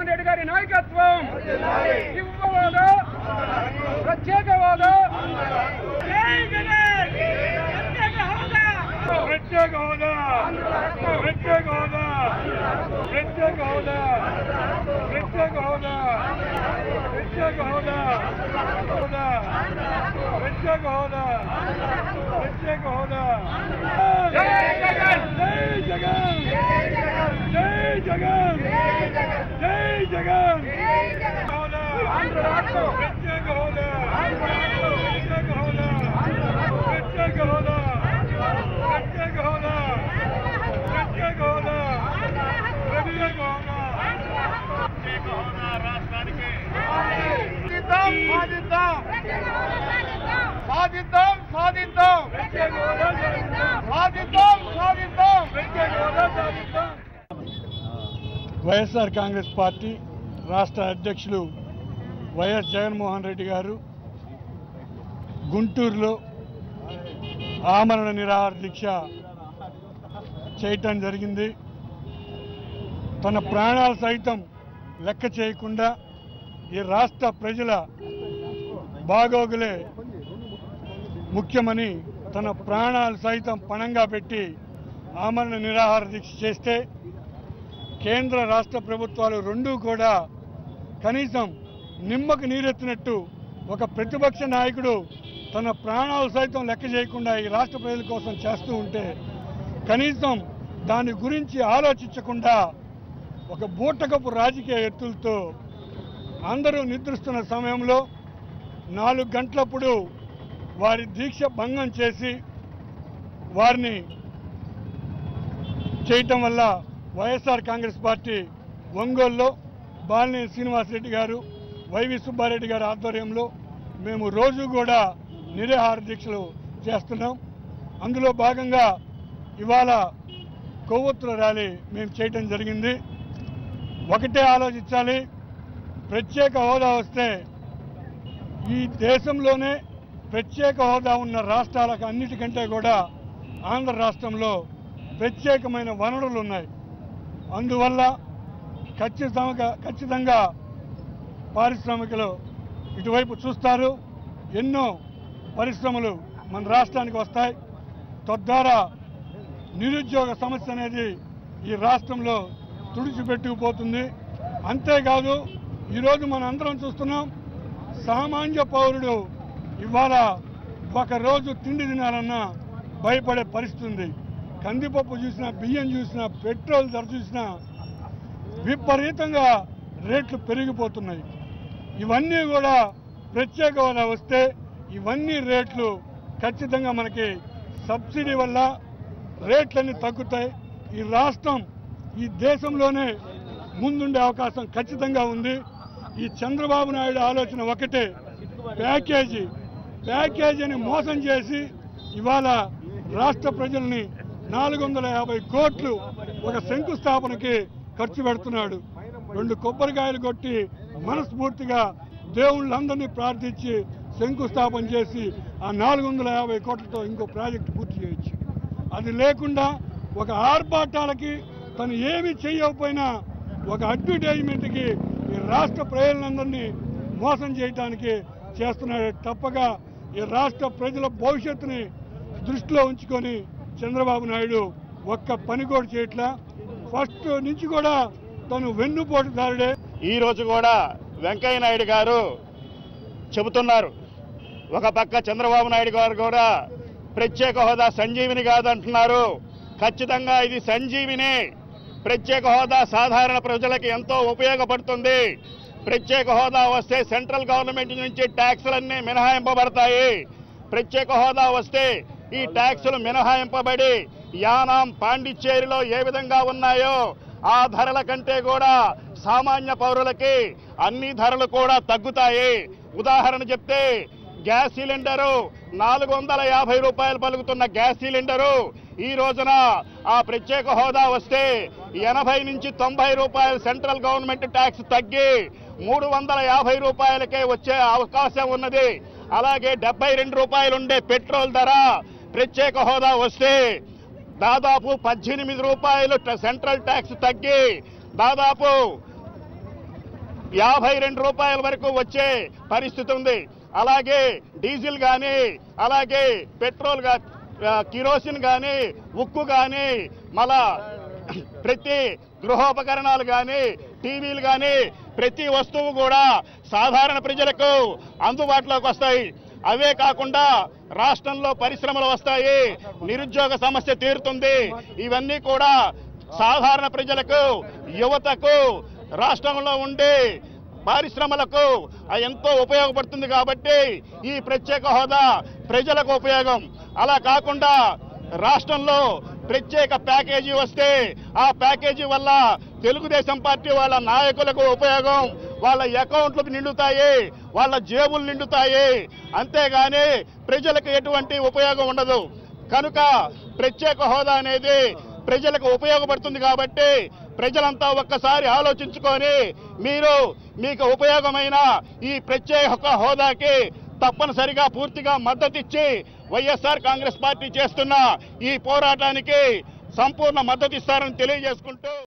రెడ్డి గారి నాయకత్వం యువవాద ప్రత్యేకవాద ప్రత్యేక హోదా ప్రత్యేక హోదా ప్రత్యేక హోదా ప్రత్యేక హోదా ప్రత్యేక హోదా హోదా ప్రత్యేక హోదా ప్రత్యేక హోదా జై జగన్ జై జగన్ జై జగన్ జై జగన్ హోదా ప్రత్యేక హోదా ప్రత్యేక హోదా ప్రత్యేక హోదా ప్రత్యేక హోదా ప్రత్యేక హోదా ప్రత్యేక హోదా ప్రత్యేక హోదా రాష్ట్రానికి సాధిద్దాం సాధిద్దాం సాధిద్దాం ప్రత్యేక హోదా సాధిద్దాం సాధిద్దాం ప్రత్యేక హోదా సాధిద్దాం. వైఎస్ఆర్ కాంగ్రెస్ పార్టీ రాష్ట్ర అధ్యక్షులు వైఎస్ జగన్మోహన్ రెడ్డి గారు గుంటూరులో ఆమరణ నిరాహార దీక్ష చేయటం జరిగింది. తన ప్రాణాలు సైతం లెక్క చేయకుండా ఈ రాష్ట్ర ప్రజల బాగోగులే ముఖ్యమని తన ప్రాణాలు సైతం పణంగా పెట్టి ఆమరణ నిరాహార దీక్ష చేస్తే కేంద్ర రాష్ట్ర ప్రభుత్వాలు రెండూ కూడా కనీసం నిమ్మకు నీరెత్తినట్టు ఒక ప్రతిపక్ష నాయకుడు తన ప్రాణాలు సైతం లెక్క చేయకుండా ఈ రాష్ట్ర ప్రజల కోసం చేస్తూ ఉంటే కనీసం దాని గురించి ఆలోచించకుండా ఒక బూటకపు రాజకీయ ఎత్తులతో అందరూ నిద్రిస్తున్న సమయంలో 4 గంటలప్పుడు వారి దీక్ష భంగం చేసి వారిని చేయటం వల్ల వైఎస్ఆర్ కాంగ్రెస్ పార్టీ ఒంగోలులో బాలినేని శ్రీనివాసరెడ్డి గారు వైవి సుబ్బారెడ్డి గారి ఆధ్వర్యంలో మేము రోజు కూడా నిరాహార దీక్షలు చేస్తున్నాం. అందులో భాగంగా ఇవాళ కొవ్వొత్తుల ర్యాలీ మేము చేయటం జరిగింది. ఒకటే ఆలోచించాలి, ప్రత్యేక హోదా వస్తే ఈ దేశంలోనే ప్రత్యేక హోదా ఉన్న రాష్ట్రాలకు అన్నిటికంటే కూడా ఆంధ్ర రాష్ట్రంలో ప్రత్యేకమైన వనరులు ఉన్నాయి. అందువల్ల ఖచ్చితంగా పారిశ్రామికలు ఇటువైపు చూస్తారు. ఎన్నో పరిశ్రమలు మన రాష్ట్రానికి వస్తాయి. తద్వారా నిరుద్యోగ సమస్య అనేది ఈ రాష్ట్రంలో తుడిచిపెట్టుకుపోతుంది. అంతేకాదు ఈరోజు మన అందరం చూస్తున్నాం, సామాన్య పౌరుడు ఇవాళ ఒకరోజు తిండి తినాలన్నా భయపడే పరిస్థితి ఉంది. కందిపప్పు చూసినా, బియ్యం చూసినా, పెట్రోల్ ధర చూసినా విపరీతంగా రేట్లు పెరిగిపోతున్నాయి. ఇవన్నీ కూడా ప్రత్యేక హోదా వస్తే ఇవన్నీ రేట్లు ఖచ్చితంగా మనకి సబ్సిడీ వల్ల రేట్లన్నీ తగ్గుతాయి. ఈ రాష్ట్రం ఈ దేశంలోనే ముందుండే అవకాశం ఖచ్చితంగా ఉంది. ఈ చంద్రబాబు నాయుడు ఆలోచన ఒకటే, ప్యాకేజీని మోసం చేసి ఇవాళ రాష్ట్ర ప్రజల్ని 450 కోట్లు ఒక శంకుస్థాపనకి ఖర్చు పెడుతున్నాడు. 2 కొబ్బరికాయలు కొట్టి మనస్ఫూర్తిగా దేవుళ్ళందరినీ ప్రార్థించి శంకుస్థాపన చేసి ఆ 450 కోట్లతో ఇంకో ప్రాజెక్టు పూర్తి చేయొచ్చు. అది లేకుండా ఒక ఆర్భాటాలకి తను ఏమీ చేయకపోయినా ఒక అడ్వర్టైజ్మెంట్కి ఈ రాష్ట్ర ప్రజలందరినీ మోసం చేయడానికి చేస్తున్నాడు. తప్పగా ఈ రాష్ట్ర ప్రజల భవిష్యత్తుని దృష్టిలో ఉంచుకొని చంద్రబాబు నాయుడు ఒక్క పని కూడా చేయట్లా. ఫస్ట్ నుంచి కూడా తను వెన్నుపోటుదారుడే. ఈ రోజు కూడా వెంకయ్య నాయుడు గారు చెబుతున్నారు, ఒక పక్క చంద్రబాబు నాయుడు గారు కూడా ప్రత్యేక హోదా సంజీవిని కాదంటున్నారు. ఖచ్చితంగా ఇది సంజీవిని. ప్రత్యేక హోదా సాధారణ ప్రజలకు ఎంతో ఉపయోగపడుతుంది. ప్రత్యేక హోదా వస్తే సెంట్రల్ గవర్నమెంట్ నుంచి ట్యాక్సులన్నీ మినహాయింపబడతాయి. ప్రత్యేక హోదా వస్తే ఈ ట్యాక్సులు మినహాయింపబడి యానాం, పాండిచ్చేరిలో ఏ విధంగా ఉన్నాయో ఆ ధరల కంటే కూడా సామాన్య పౌరులకి అన్ని ధరలు కూడా తగ్గుతాయి. ఉదాహరణ చెప్తే గ్యాస్ సిలిండరు 450 రూపాయలు పలుకుతున్న గ్యాస్ సిలిండరు ఈ రోజున ఆ ప్రత్యేక హోదా వస్తే 80 నుంచి 90 రూపాయలు సెంట్రల్ గవర్నమెంట్ ట్యాక్స్ తగ్గి 350 రూపాయలకే వచ్చే అవకాశం ఉన్నది. అలాగే 72 రూపాయలు ఉండే పెట్రోల్ ధర ప్రత్యేక హోదా వస్తే దాదాపు 18 రూపాయలు సెంట్రల్ ట్యాక్స్ తగ్గి దాదాపు 52 రూపాయల వరకు వచ్చే పరిస్థితి ఉంది. అలాగే డీజిల్ కానీ, అలాగే పెట్రోల్ కిరోసిన్ కానీ, ఉక్కు కానీ, మళ్ళా ప్రతి గృహోపకరణాలు కానీ, టీవీలు కానీ, ప్రతి వస్తువు కూడా సాధారణ ప్రజలకు అందుబాటులోకి వస్తాయి. అవే కాకుండా రాష్ట్రంలో పరిశ్రమలు వస్తాయి, నిరుద్యోగ సమస్య తీరుతుంది. ఇవన్నీ కూడా సాధారణ ప్రజలకు, యువతకు, రాష్ట్రంలో ఉండే పరిశ్రమలకు ఎంతో ఉపయోగపడుతుంది. కాబట్టి ఈ ప్రత్యేక హోదా ప్రజలకు ఉపయోగం. అలా కాకుండా రాష్ట్రంలో ప్రత్యేక ప్యాకేజీ వస్తే ఆ ప్యాకేజీ వల్ల తెలుగుదేశం పార్టీ వాళ్ళ నాయకులకు ఉపయోగం, వాళ్ళ అకౌంట్లకు నిండుతాయి, వాళ్ళ జేబులు నిండుతాయి, అంతేగాని ప్రజలకు ఎటువంటి ఉపయోగం ఉండదు. కనుక ప్రత్యేక హోదా అనేది ప్రజలకు ఉపయోగపడుతుంది. కాబట్టి ప్రజలంతా ఒక్కసారి ఆలోచించుకొని మీకు ఉపయోగమైన ఈ ప్రత్యేక హోదాకి తప్పనిసరిగా పూర్తిగా మద్దతిచ్చి వైఎస్ఆర్ కాంగ్రెస్ పార్టీ చేస్తున్న ఈ పోరాటానికి సంపూర్ణ మద్దతిస్తారని తెలియజేసుకుంటూ